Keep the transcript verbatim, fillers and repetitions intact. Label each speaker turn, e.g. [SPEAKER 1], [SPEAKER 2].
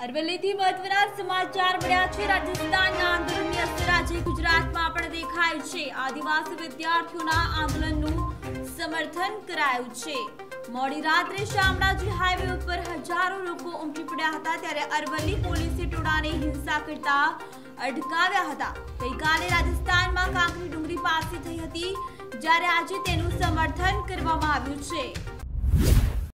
[SPEAKER 1] અરવલ્લીથી મહત્વના સમાચાર મળ્યા છે। રાજસ્થાનના આંદોલનની અસર આજે ગુજરાતમાં પણ દેખાય છે। આદિવાસી વિદ્યાર્થીઓના આંદોલનનું સમર્થન કરાયું છે। મોડી રાત્રે શામળાજી હાઈવે ઉપર હજારો લોકો ઉમટી પડ્યા હતા, ત્યારે અરવલ્લી પોલીસે ટોળાને હિંસા કરતા અટકાવ્યા હતા। ગઈકાલે રાજસ્થાનમાં કાંકરી ડુંગરી પાસે થઈ હતી, જ્યારે આજે તેનું સમર્થન કરવામાં આવ્યું છે।